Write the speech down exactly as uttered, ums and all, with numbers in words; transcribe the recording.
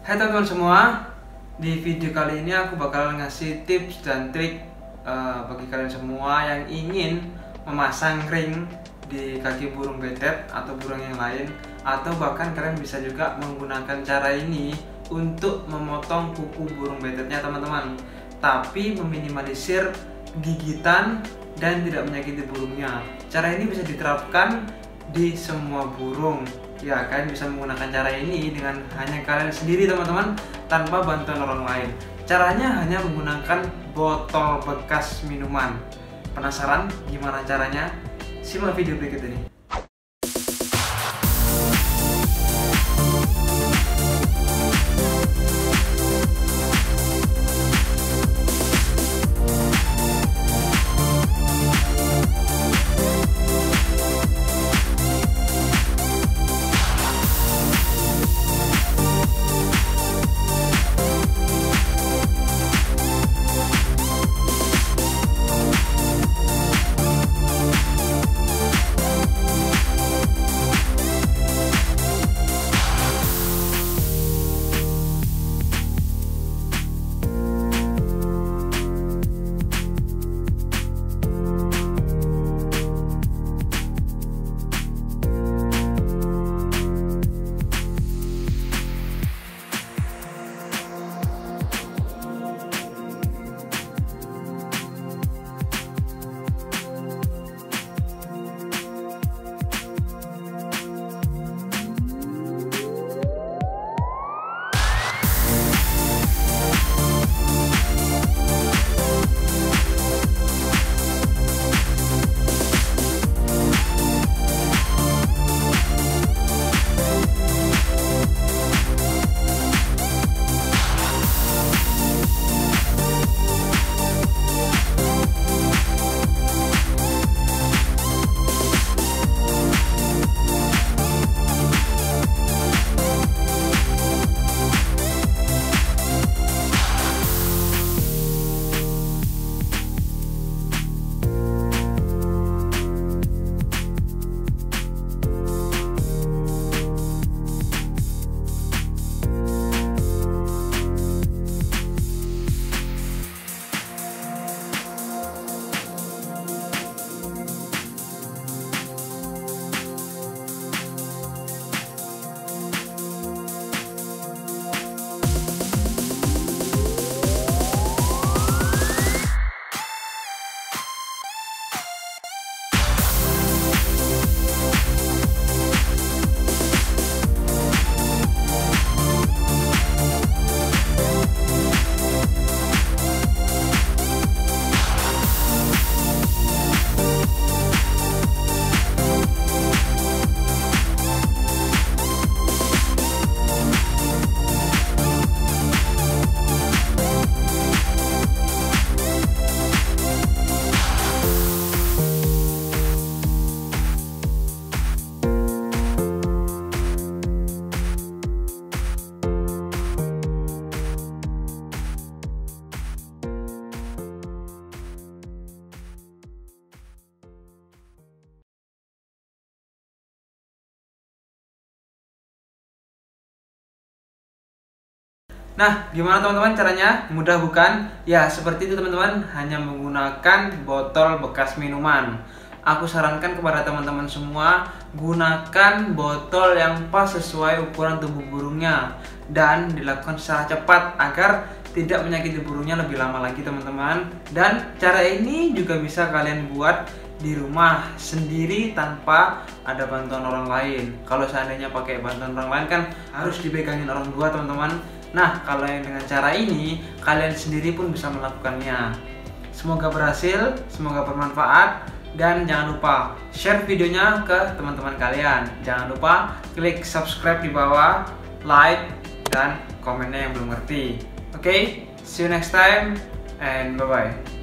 Hai teman-teman semua, di video kali ini aku bakal ngasih tips dan trik uh, bagi kalian semua yang ingin memasang ring di kaki burung betet atau burung yang lain, atau bahkan kalian bisa juga menggunakan cara ini untuk memotong kuku burung betetnya teman-teman, tapi meminimalisir gigitan dan tidak menyakiti burungnya. Cara ini bisa diterapkan di semua burung. Ya, kalian bisa menggunakan cara ini dengan hanya kalian sendiri teman-teman, tanpa bantuan orang lain. Caranya hanya menggunakan botol bekas minuman. Penasaran gimana caranya? Simak video berikut ini. Nah, gimana teman-teman caranya? Mudah bukan? Ya, seperti itu teman-teman, hanya menggunakan botol bekas minuman. Aku sarankan kepada teman-teman semua, gunakan botol yang pas sesuai ukuran tubuh burungnya dan dilakukan secara cepat agar tidak menyakiti burungnya lebih lama lagi teman-teman. Dan cara ini juga bisa kalian buat di rumah sendiri tanpa ada bantuan orang lain. Kalau seandainya pakai bantuan orang lain kan harus dipegangin orang tua teman-teman. Nah, kalau yang dengan cara ini, kalian sendiri pun bisa melakukannya. Semoga berhasil, semoga bermanfaat, dan jangan lupa share videonya ke teman-teman kalian. Jangan lupa klik subscribe di bawah, like, dan komennya yang belum ngerti. Oke, okay? See you next time, and bye-bye.